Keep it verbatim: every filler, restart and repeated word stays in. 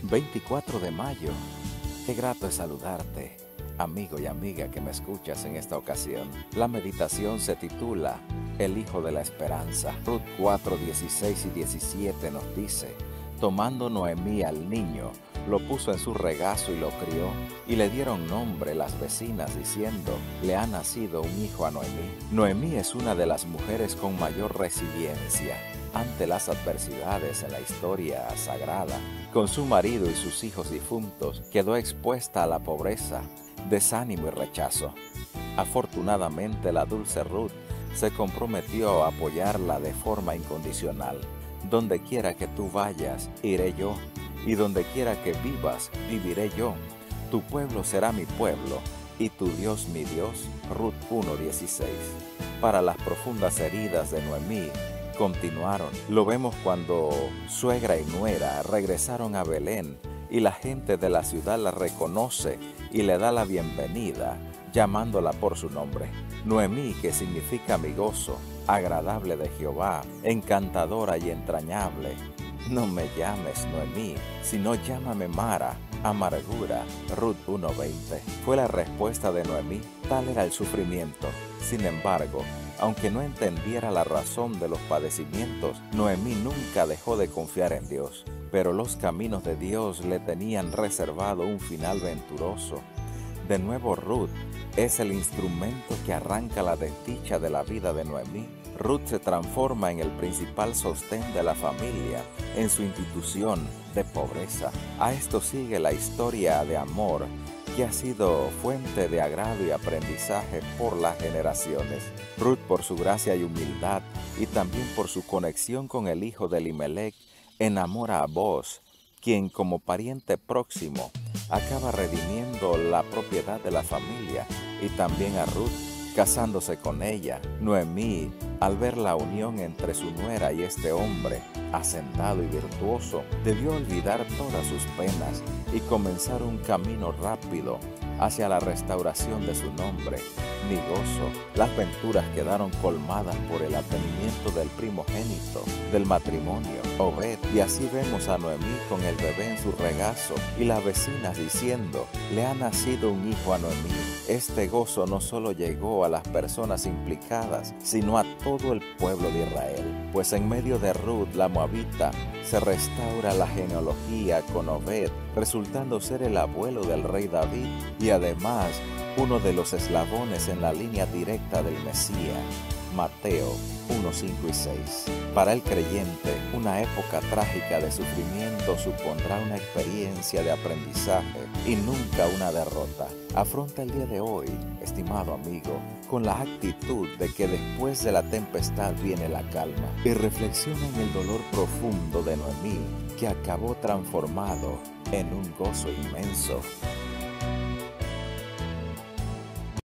veinticuatro de mayo. Qué grato es saludarte, amigo y amiga que me escuchas en esta ocasión. La meditación se titula El Hijo de la Esperanza. Ruth cuatro, dieciséis y diecisiete nos dice: tomando Noemí al niño, lo puso en su regazo y lo crió, y le dieron nombre las vecinas diciendo: le ha nacido un hijo a Noemí. Noemí es una de las mujeres con mayor resiliencia ante las adversidades en la historia sagrada. Con su marido y sus hijos difuntos, quedó expuesta a la pobreza, desánimo y rechazo. Afortunadamente, la dulce Ruth se comprometió a apoyarla de forma incondicional. Donde quiera que tú vayas, iré yo, y donde quiera que vivas, viviré yo. Tu pueblo será mi pueblo, y tu Dios mi Dios. Ruth uno dieciséis. Para las profundas heridas de Noemí, continuaron. Lo vemos cuando suegra y nuera regresaron a Belén y la gente de la ciudad la reconoce y le da la bienvenida, llamándola por su nombre. Noemí, que significa amigoso, agradable de Jehová, encantadora y entrañable. No me llames Noemí, sino llámame Mara, amargura. Ruth uno veinte. Fue la respuesta de Noemí. Tal era el sufrimiento. Sin embargo, aunque no entendiera la razón de los padecimientos, Noemí nunca dejó de confiar en Dios. Pero los caminos de Dios le tenían reservado un final venturoso. De nuevo, Ruth es el instrumento que arranca la desdicha de la vida de Noemí. Ruth se transforma en el principal sostén de la familia, en su institución de pobreza. A esto sigue la historia de amor que ha sido fuente de agrado y aprendizaje por las generaciones. Ruth, por su gracia y humildad, y también por su conexión con el hijo de Elimelech, enamora a Boaz, quien como pariente próximo acaba redimiendo la propiedad de la familia, y también a Ruth, casándose con ella. Noemí, al ver la unión entre su nuera y este hombre hacendado y virtuoso, debió olvidar todas sus penas y comenzar un camino rápido hacia la restauración de su nombre. Mi gozo. Las venturas quedaron colmadas por el advenimiento del primogénito del matrimonio, Obed, y así vemos a Noemí con el bebé en su regazo y las vecinas diciendo: le ha nacido un hijo a Noemí. Este gozo no solo llegó a las personas implicadas, sino a todo el pueblo de Israel, pues en medio de Ruth, la moabita, se restaura la genealogía con Obed, resultando ser el abuelo del rey David y además uno de los eslabones en la línea directa del Mesías. Mateo uno, cinco y seis. Para el creyente, una época trágica de sufrimiento supondrá una experiencia de aprendizaje y nunca una derrota. Afronta el día de hoy, estimado amigo, con la actitud de que después de la tempestad viene la calma, y reflexiona en el dolor profundo de Noemí, que acabó transformado en un gozo inmenso.